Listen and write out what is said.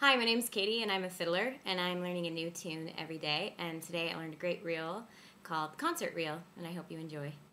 Hi, my name's Katie and I'm a fiddler and I'm learning a new tune every day, and today I learned a great reel called Concert Reel and I hope you enjoy.